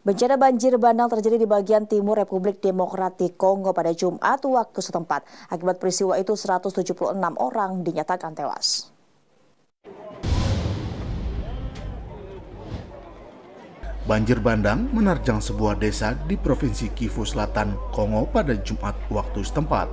Bencana banjir bandang terjadi di bagian timur Republik Demokratik Kongo pada Jumat waktu setempat. Akibat peristiwa itu 176 orang dinyatakan tewas. Banjir bandang menerjang sebuah desa di Provinsi Kivu Selatan, Kongo pada Jumat waktu setempat.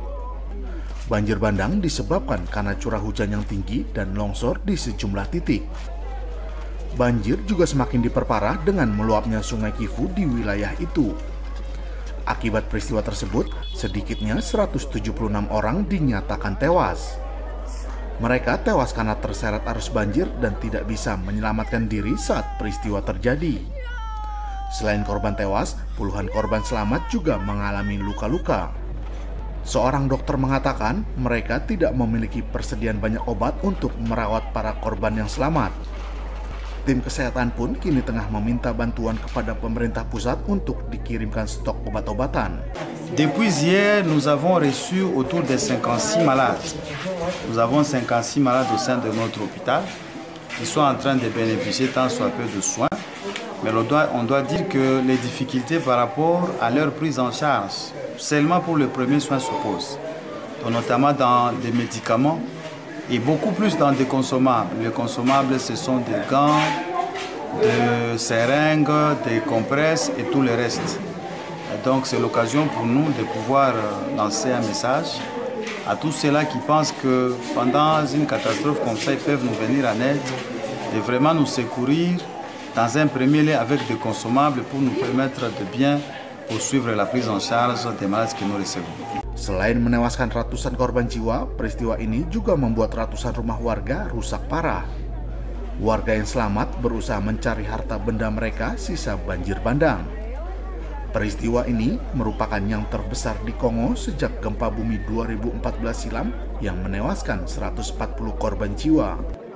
Banjir bandang disebabkan karena curah hujan yang tinggi dan longsor di sejumlah titik. Banjir juga semakin diperparah dengan meluapnya Sungai Kivu di wilayah itu. Akibat peristiwa tersebut, sedikitnya 176 orang dinyatakan tewas. Mereka tewas karena terseret arus banjir dan tidak bisa menyelamatkan diri saat peristiwa terjadi. Selain korban tewas, puluhan korban selamat juga mengalami luka-luka. Seorang dokter mengatakan mereka tidak memiliki persediaan banyak obat untuk merawat para korban yang selamat. Tim kesehatan pun kini tengah meminta bantuan kepada pemerintah pusat untuk dikirimkan stok obat-obatan. Depuis hier, nous avons reçu autour de 56 malades. Nous avons 56 malades au sein de notre hôpital qui sont en train de bénéficier tant soit peu de soins. Mais on doit dire que les difficultés par rapport à leur prise en charge, seulement pour le premier soin se posent, notamment dans des médicaments et beaucoup plus dans des consommables. Les consommables, ce sont des gants, des seringues, des compresses et tout le reste. Et donc c'est l'occasion pour nous de pouvoir lancer un message à tous ceux-là qui pensent que pendant une catastrophe comme ça, ils peuvent nous venir en aide et vraiment nous secourir dans un premier lieu avec des consommables pour nous permettre de bien poursuivre la prise en charge des malades que nous recevons. Selain menewaskan ratusan korban jiwa, peristiwa ini juga membuat ratusan rumah warga rusak parah. Warga yang selamat berusaha mencari harta benda mereka sisa banjir bandang. Peristiwa ini merupakan yang terbesar di Kongo sejak gempa bumi 2014 silam yang menewaskan 140 korban jiwa.